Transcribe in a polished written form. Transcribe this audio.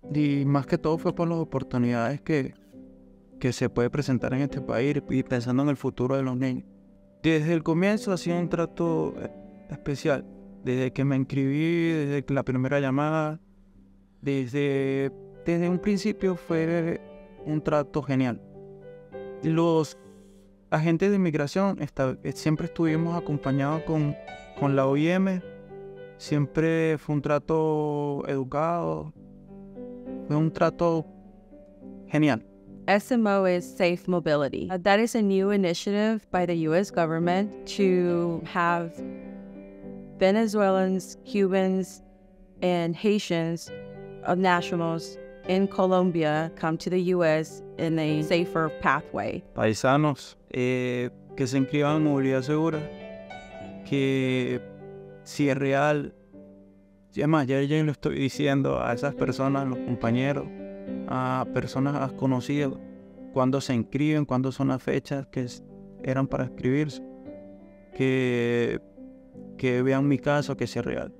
Y más que todo fue por las oportunidades que se puede presentar en este país y pensando en el futuro de los niños. Desde el comienzo ha sido un trato especial. Desde que me inscribí, desde la primera llamada, desde un principio fue un trato genial. Los agentes de inmigración siempre estuvimos acompañados con la OIM. Siempre fue un trato educado, fue un trato genial. SMO is Safe Mobility. That is a new initiative by the U.S. government to have Venezuelans, Cubans, and Haitians of nationals in Colombia come to the U.S. in a safer pathway. Paisanos que se inscriban en movilidad segura, que si es real, y además ya lo estoy diciendo a esas personas, los compañeros, a personas conocidas, cuando se inscriben, cuándo son las fechas que eran para inscribirse, que vean mi caso, que sea real.